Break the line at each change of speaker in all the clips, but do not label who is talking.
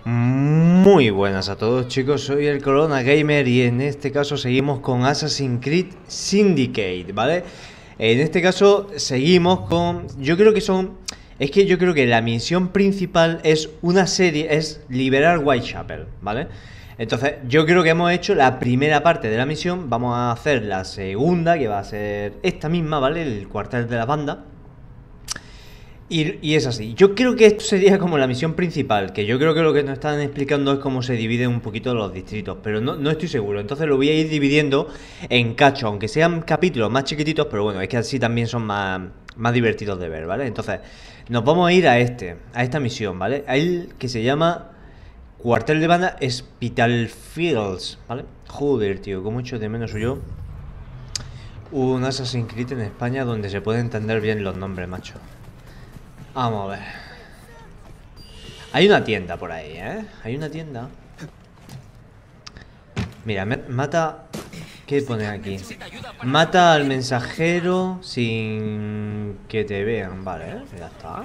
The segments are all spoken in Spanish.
Muy buenas a todos, chicos, soy el Corona Gamer y en este caso seguimos con Assassin's Creed Syndicate, ¿vale? En este caso seguimos con... Yo creo que son... Es que yo creo que la misión principal es una serie, es liberar Whitechapel, ¿vale? Entonces yo creo que hemos hecho la primera parte de la misión, vamos a hacer la segunda, que va a ser esta misma, ¿vale? El cuartel de la banda. Y es así. Yo creo que esto sería como la misión principal, que yo creo que lo que nos están explicando es cómo se dividen un poquito los distritos, pero no estoy seguro. Entonces lo voy a ir dividiendo en cachos, aunque sean capítulos más chiquititos, pero bueno, es que así también son más divertidos de ver, ¿vale? Entonces nos vamos a ir a esta misión, ¿vale? A el que se llama Cuartel de Banda Spitalfields, ¿vale? Joder, tío, cómo echo de menos soy yo un Assassin's Creed en España donde se puede entender bien los nombres, macho. Vamos a ver. Hay una tienda por ahí, ¿eh? Hay una tienda. Mira, mata... ¿Qué pone aquí? Mata al mensajero sin que te vean. Vale, ya está.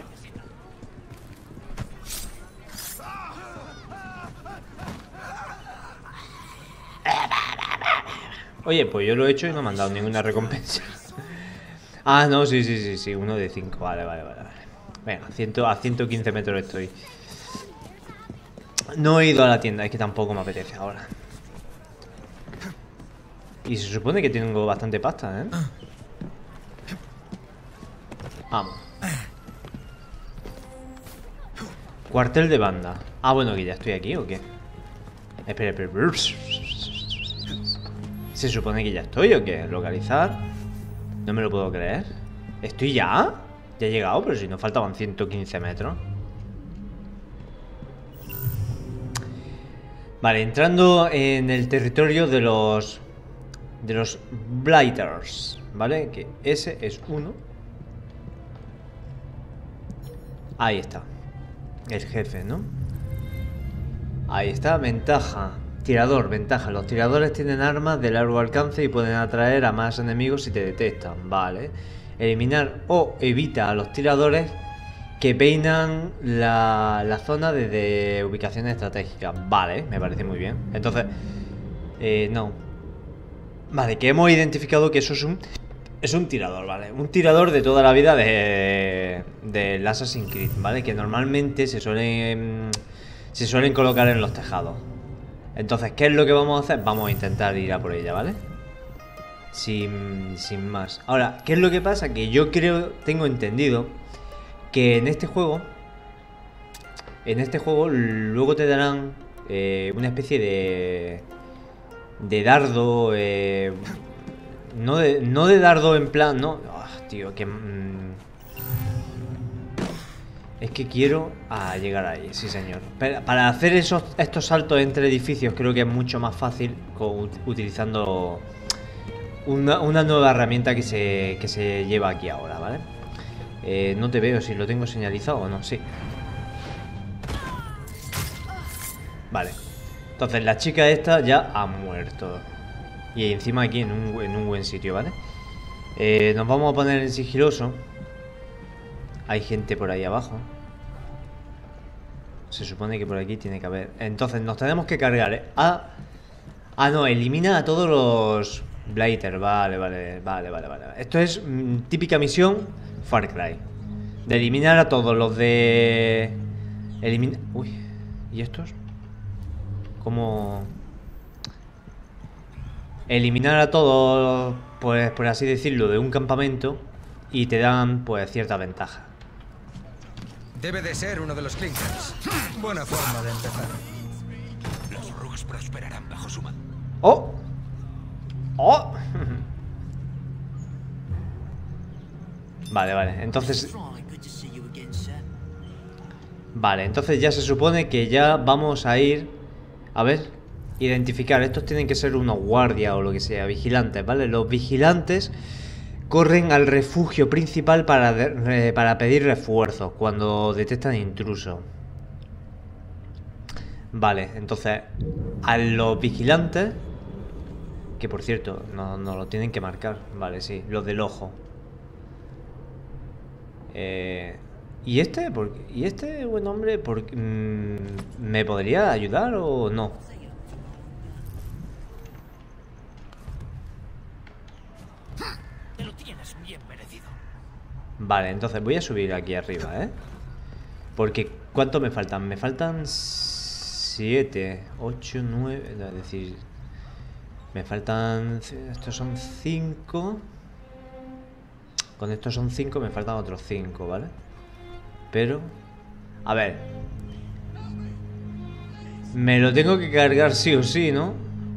Oye, pues yo lo he hecho y no me han dado ninguna recompensa. Ah, no, sí, 1 de 5. Vale. Venga, a 115 metros estoy. No he ido a la tienda, es que tampoco me apetece ahora. Y se supone que tengo bastante pasta, ¿eh? Vamos. Cuartel de banda. Ah, bueno, que ya estoy aquí, ¿o qué? Espera. ¿Se supone que ya estoy o qué? ¿Localizar? No me lo puedo creer. ¿Estoy ya? Ya he llegado, pero si no faltaban 115 metros. Vale, entrando en el territorio de los Blighters, ¿vale? Que ese es uno. Ahí está. El jefe, ¿no? Ahí está, ventaja. Tirador, ventaja. Los tiradores tienen armas de largo alcance y pueden atraer a más enemigos si te detectan, vale. Eliminar o evita a los tiradores que peinan la zona desde ubicaciones estratégicas. Vale, me parece muy bien. Entonces, no. Vale, que hemos identificado que eso es un tirador, ¿vale? Un tirador de toda la vida del Assassin's Creed, ¿vale? Que normalmente se suelen colocar en los tejados. Entonces, ¿qué es lo que vamos a hacer? Vamos a intentar ir a por ella, ¿vale? Sin más. Ahora, ¿qué es lo que pasa? Que yo tengo entendido que en este juego luego te darán una especie de dardo, no de dardo en plan, no, tío, que es que quiero llegar ahí, sí señor. Para hacer estos saltos entre edificios creo que es mucho más fácil utilizando una nueva herramienta que se lleva aquí ahora, ¿vale? No te veo si lo tengo señalizado o no, sí. Vale. Entonces la chica esta ya ha muerto. Y encima aquí en un buen sitio, ¿vale? Nos vamos a poner en sigiloso. Hay gente por ahí abajo. Se supone que por aquí tiene que haber. Entonces nos tenemos que cargar no, elimina a todos los Blighter. Vale. Esto es típica misión Far Cry. De eliminar a todos los de... Uy, ¿y estos? ¿Cómo? Eliminar a todos, pues por así decirlo, de un campamento y te dan, pues, cierta ventaja.
Debe de ser uno de los Clinkers. Buena forma de empezar.
Los Rooks prosperarán bajo su mando.
¡Oh! ¡Oh! Vale, entonces... Vale, entonces ya se supone que ya vamos a ir... A ver, identificar. Estos tienen que ser unos guardias o lo que sea, vigilantes, ¿vale? Los vigilantes corren al refugio principal para pedir refuerzos cuando detectan intrusos. Vale, entonces a los vigilantes, que por cierto, no lo tienen que marcar. Vale, sí, los del ojo. ¿Y este? ¿Y este buen hombre me podría ayudar o no?
Te lo tienes bien merecido.
Vale, entonces voy a subir aquí arriba, ¿eh? Porque, ¿cuánto me faltan? Me faltan 7, 8, 9... Es decir, me faltan... Estos son 5. Con estos son 5, me faltan otros 5, ¿vale? Pero... A ver... Me lo tengo que cargar sí o sí, ¿no?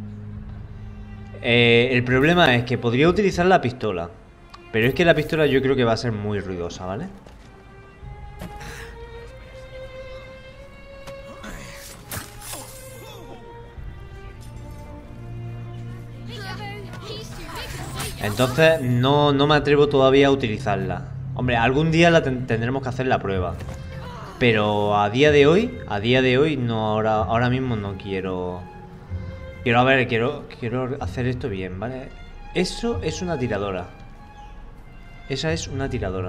El problema es que podría utilizar la pistola. Pero es que la pistola yo creo que va a ser muy ruidosa, ¿vale? Entonces no me atrevo todavía a utilizarla. Hombre, algún día tendremos que hacer la prueba. Pero a día de hoy no, ahora mismo no quiero. Quiero hacer esto bien, ¿vale? Eso es una tiradora. Esa es una tiradora.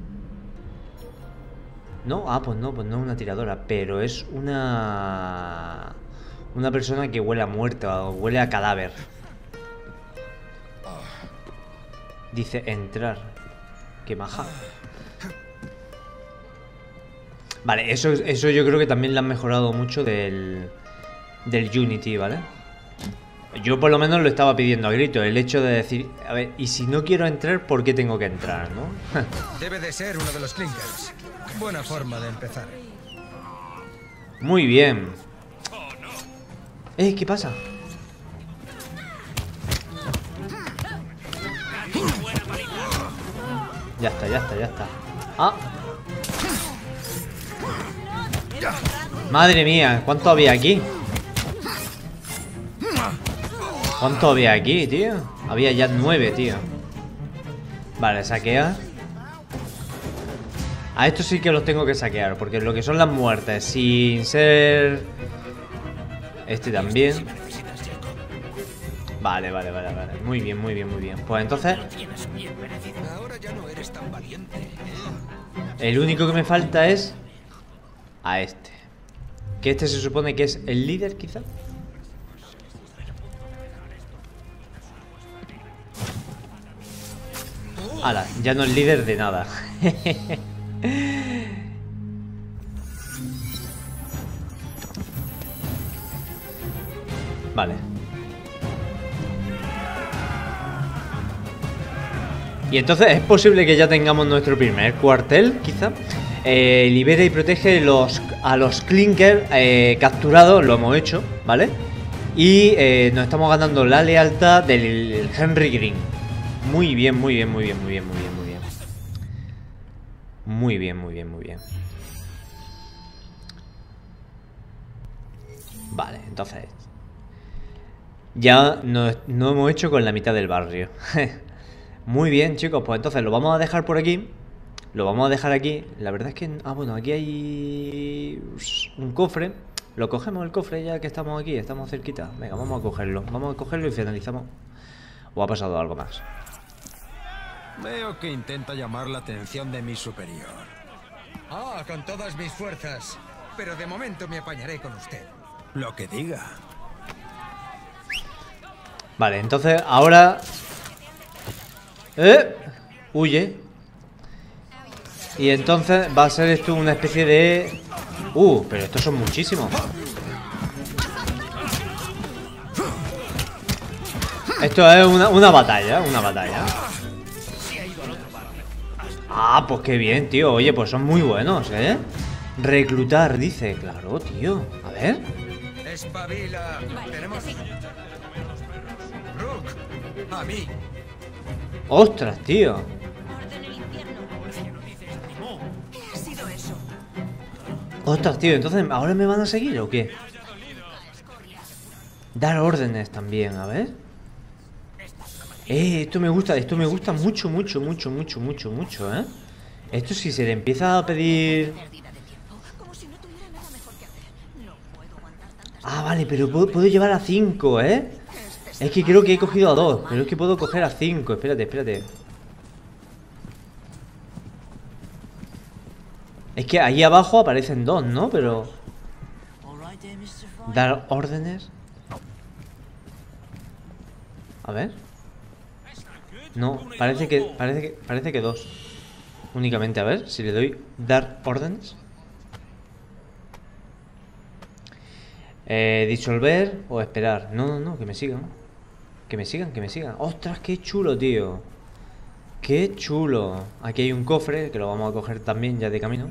No, pues no es una tiradora, pero es una persona que huele a muerta o huele a cadáver. Dice entrar. Qué maja. Vale, eso yo creo que también lo han mejorado mucho del Unity, ¿vale? Yo por lo menos lo estaba pidiendo a grito. El hecho de decir, a ver, y si no quiero entrar, ¿por qué tengo que entrar, no?
Debe de ser uno de los clinkers. Buena forma de empezar.
Muy bien. ¿Qué pasa? Ya está. Ah. Madre mía, ¿cuánto había aquí? ¿Cuánto había aquí, tío? Había ya 9, tío. Vale, saquea. A estos sí que los tengo que saquear, porque lo que son las muertes, sin ser... Este también. Vale. Muy bien. Pues entonces...
Ahora ya no eres tan valiente.
El único que me falta es... A este. Que este se supone que es el líder, quizá. Ala, ya no es líder de nada. Vale. Y entonces es posible que ya tengamos nuestro primer cuartel, quizá. Libera y protege a los Clinkers capturados, lo hemos hecho, ¿vale? Y nos estamos ganando la lealtad del Henry Green. Muy bien. Muy bien. Vale, entonces ya no hemos hecho con la mitad del barrio. Muy bien, chicos, pues entonces lo vamos a dejar por aquí. Lo vamos a dejar aquí. La verdad es que... bueno, aquí hay un cofre. Lo cogemos el cofre ya que estamos aquí, estamos cerquita. Venga, vamos a cogerlo y finalizamos. ¿O ha pasado algo más?
Veo que intenta llamar la atención de mi superior.
Con todas mis fuerzas. Pero de momento me apañaré con usted.
Lo que diga.
Vale, entonces ahora... Huye. Y entonces va a ser esto una especie de... pero estos son muchísimos. Esto es una batalla, pues qué bien, tío. Oye, pues son muy buenos, Reclutar, dice. Claro, tío. A ver.
Espabila. Tenemos... Rook. A mí.
Ostras, tío. Ostras, tío. Entonces, ¿ahora me van a seguir o qué? Dar órdenes también, a ver. Esto me gusta mucho, Esto si se le empieza a pedir... Vale, pero puedo llevar a 5, Es que creo que he cogido a 2, pero es que puedo coger a 5. Espérate. que ahí abajo aparecen dos, ¿no? Pero...
All right there, Mr. Fry.
dar órdenes. A ver. No, parece que dos. Únicamente, a ver, si le doy dar órdenes. Disolver o esperar. No, que me sigan. Que me sigan. ¡Ostras, qué chulo, tío! ¡Qué chulo! Aquí hay un cofre que lo vamos a coger también ya de camino.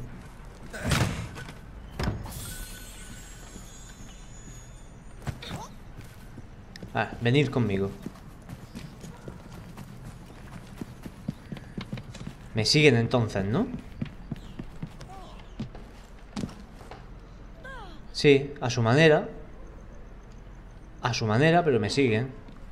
Venid conmigo. Me siguen entonces, ¿no? Sí, a su manera. A su manera, pero me siguen.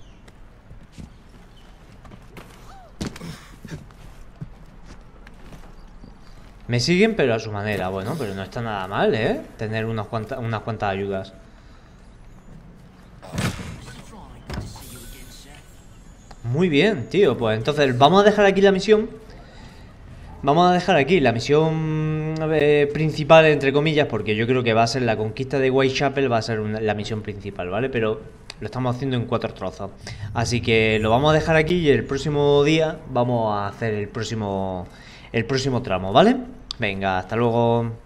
Me siguen, pero a su manera. Bueno, pero no está nada mal, ¿eh? Tener unas cuantas ayudas. Muy bien, tío. Pues entonces vamos a dejar aquí la misión. Vamos a dejar aquí la misión principal, entre comillas, porque yo creo que va a ser la conquista de Whitechapel, va a ser la misión principal, ¿vale? Pero lo estamos haciendo en 4 trozos. Así que lo vamos a dejar aquí y el próximo día vamos a hacer el próximo tramo, ¿vale? Venga, hasta luego.